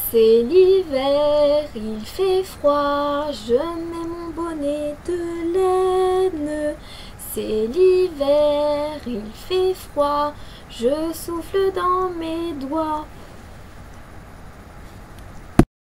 C'est l'hiver, il fait froid, je mets mon bonnet de laine. C'est l'hiver, il fait froid, je souffle dans mes doigts.